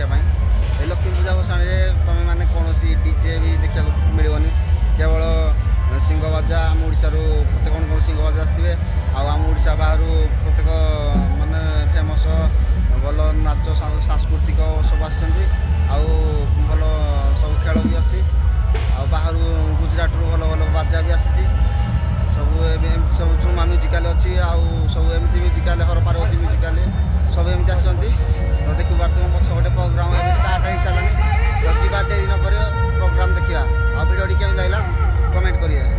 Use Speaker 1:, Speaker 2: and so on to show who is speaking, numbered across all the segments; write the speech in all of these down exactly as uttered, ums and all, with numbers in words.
Speaker 1: देखापी ए लक्ष्मी पूजा भसाणी तुम मैंने कौन डीजे भी देखा मिलनी केवल सिंह बाजा आम ओडार प्रत्येक कौन कौन सिंह बाजा आसवे आम ओडा बाहर प्रत्येक मानने फेमस भल नाच सांस्कृतिक सब आल सब खेल भी अच्छी बाहर गुजरात रू भल भल बाजा भी आसी सब सब झुमा म्यूजिकाल अच्छी सब एमती म्यूजिकाल हर पार्वती म्यूजिकाल सब एमती आसती तो देखी पार्थ पछ गोटे प्रोग्राम स्टार्ट हो सारे तो जीवा डेरी न कर प्रोग्राम देखा आ भिडियो केमी लगला कमेंट करिए।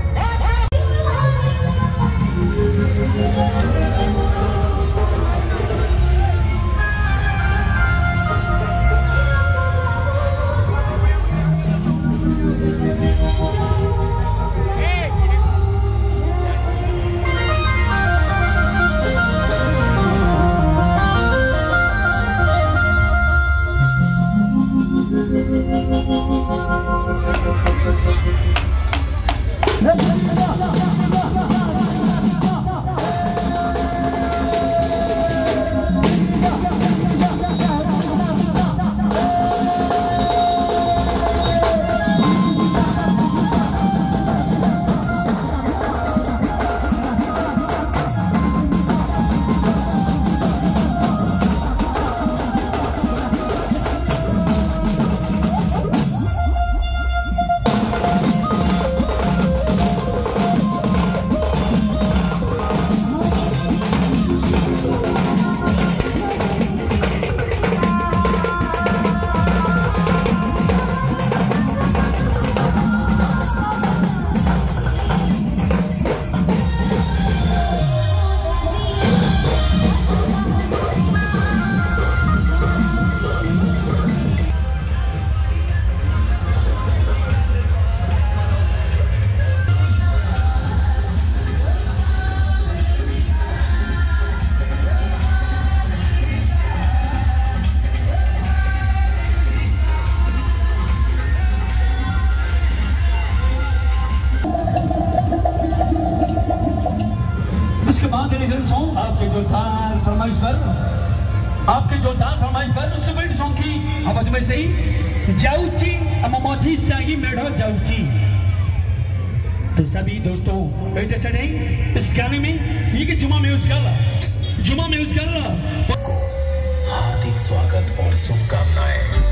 Speaker 2: आपके जोरदार फरमाइश पर आपके जोरदार फरमाइश पर सुपर हिट सॉन्ग की आवाज में से ही जाऊची अब मौजी चाहिए मेढ़ो जाऊची। तो सभी दोस्तों इंटरेस्टेड हैं इस गाने में ये कि जुमा म्यूजिकल जुमा म्यूजिकल
Speaker 3: हार्दिक स्वागत और शुभकामनाएं।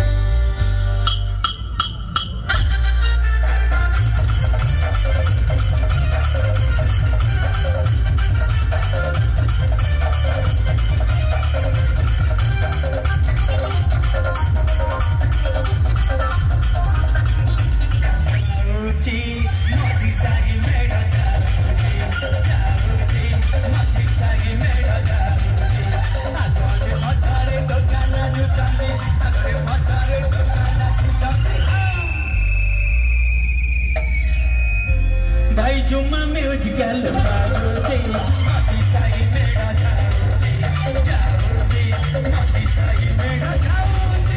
Speaker 2: भाई जुम्मा म्यूजिकल बाबूजी मोती साई मेरा जाऊजी जाऊजी मोती साई मेरा जाऊजी।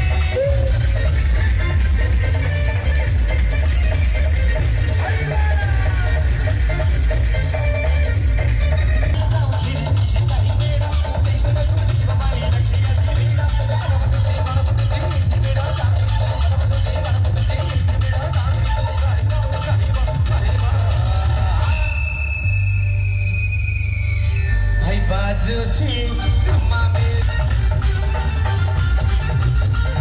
Speaker 2: बाजू छी जुम्मा में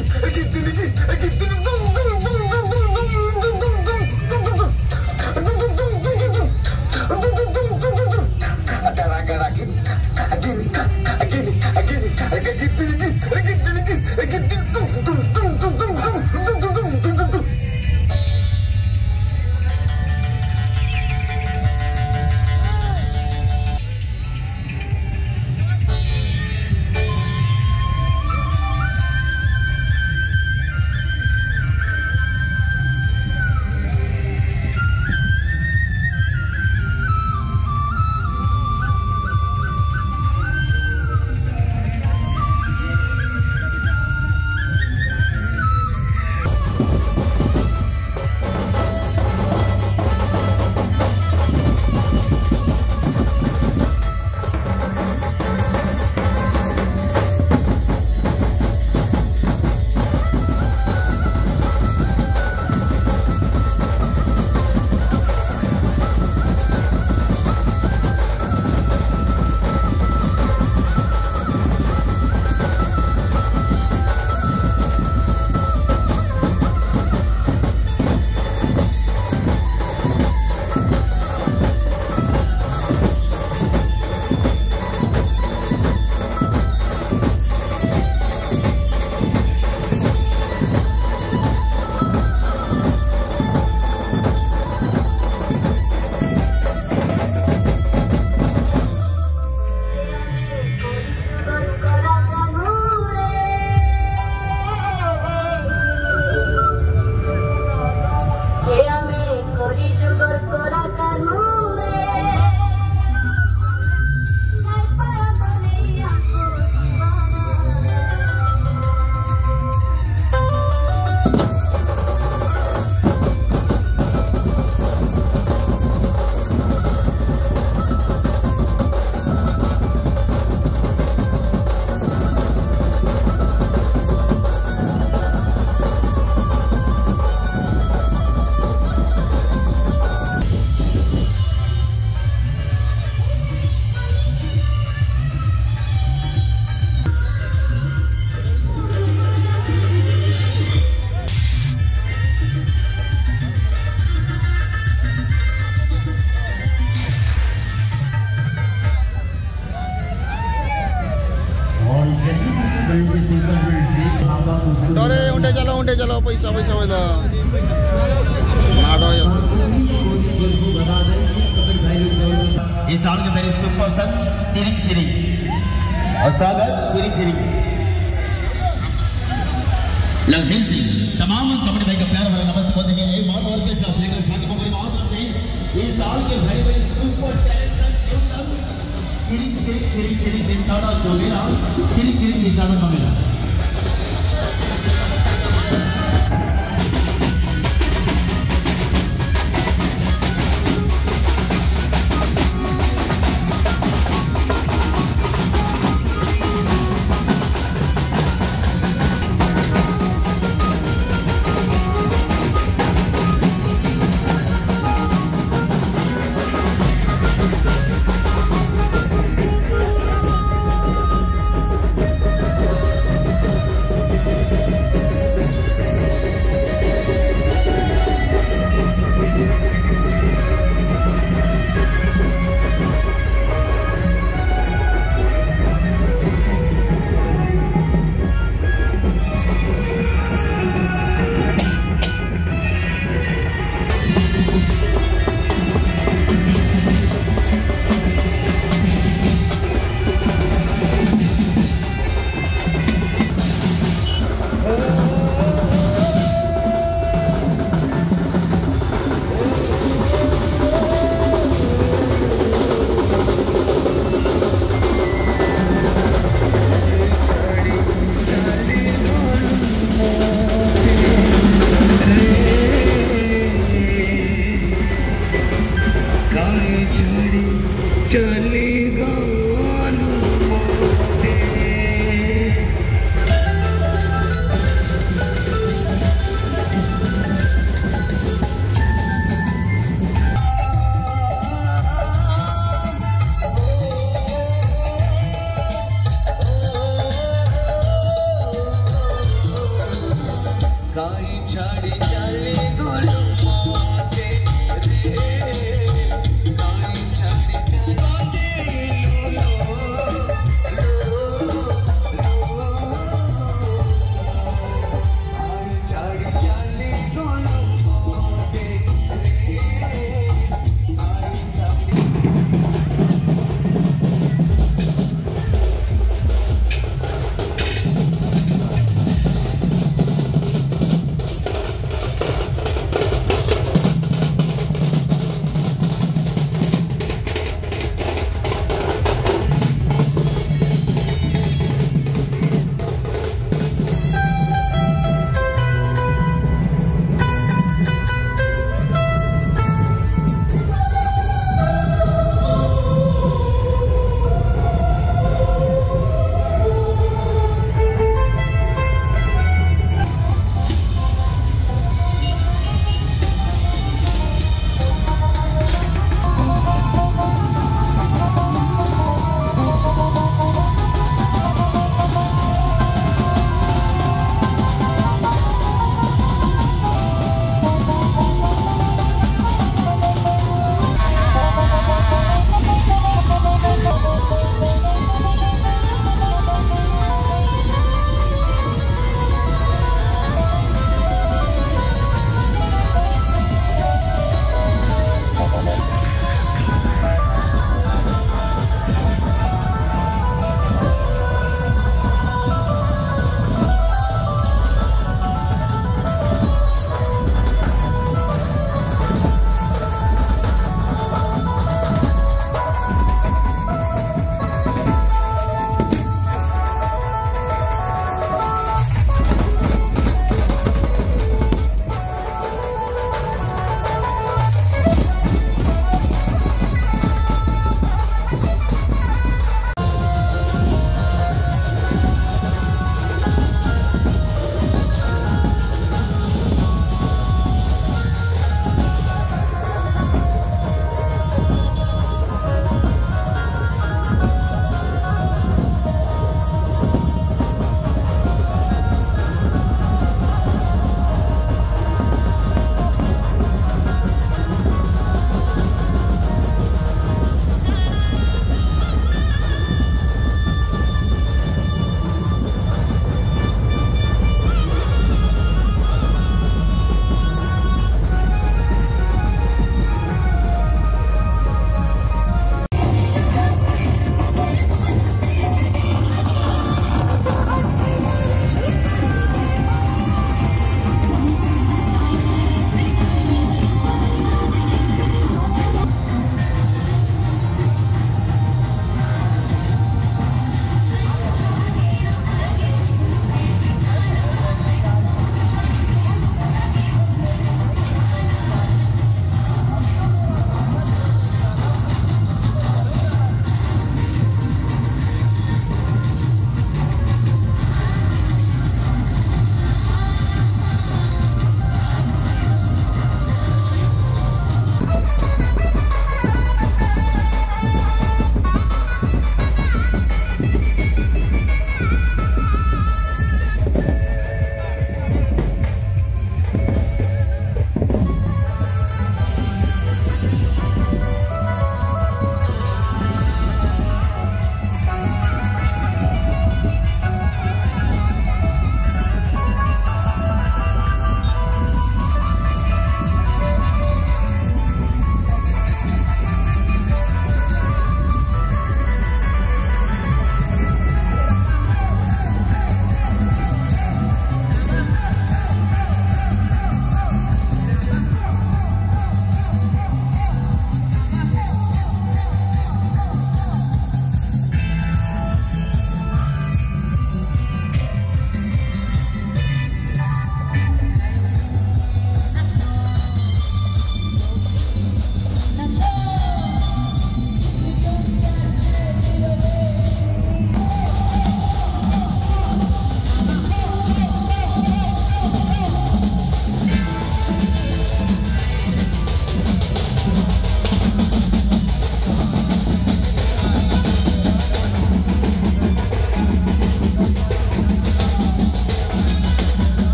Speaker 1: डरे उन्टे चलो उन्टे चलो पैसा पैसा पैसा माडो यो
Speaker 4: इस साल के मेरे सुपर सन चिरिक चिरिक और स्वागत चिरिक चिरिक लवजीत सिंह तमाम कबड्डी भाई का प्यार भरा नमस्ते बोलते हैं एक बार और के साथ लेकर साथ को मेरी बात करते हैं इस साल के भाई भाई सुपर टैलेंट सन सब चिरिक चिरिक चिरिक चिरिक निशाना जो मेरा चिरिक चिरिक निशाना का मेरा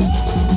Speaker 4: Thank you.